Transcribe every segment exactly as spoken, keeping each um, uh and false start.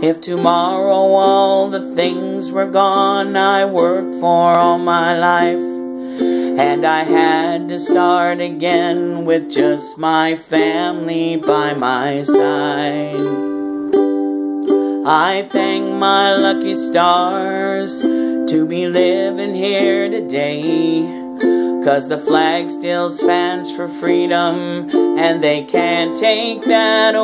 If tomorrow all the things were gone I worked for all my life, and I had to start again with just my family by my side, I thank my lucky stars to be living here today, 'cause the flag still stands for freedom and they can't take that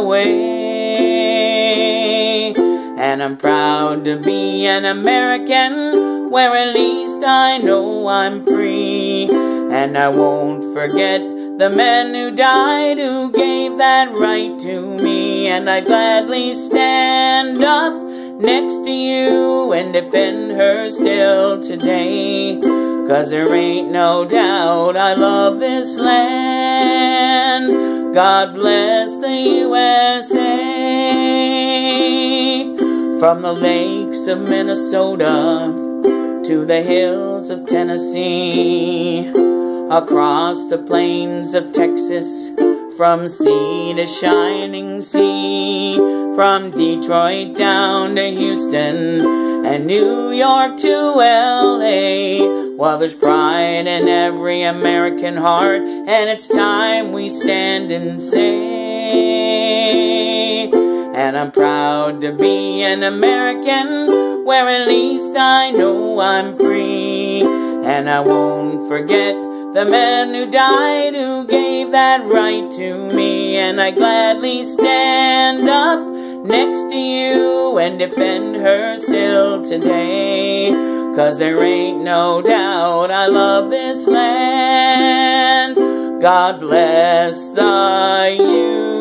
away. And I'm proud to be an American, where at least I know I'm free. And I won't forget the men who died, who gave that right to me. And I gladly stand up next to you and defend her still today, 'cause there ain't no doubt I love this land. God bless the U S A. From the lakes of Minnesota to the hills of Tennessee, across the plains of Texas, from sea to shining sea, from Detroit down to Houston and New York to L A. Well, there's pride in every American heart, and it's time we stand and say, and I'm proud to be an American, where at least I know I'm free. And I won't forget the men who died, who gave that right to me. And I gladly stand up next to you and defend her still today, 'cause there ain't no doubt I love this land. God bless the U S A.